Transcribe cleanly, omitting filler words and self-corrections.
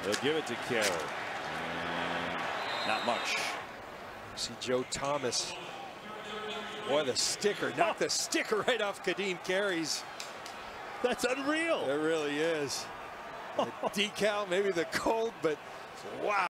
They'll give it to Carey. Not much. See Joe Thomas. Boy, the sticker, knocked the sticker right off Ka'Deem Carey's. That's unreal. It really is. The decal, maybe the cold, but wow.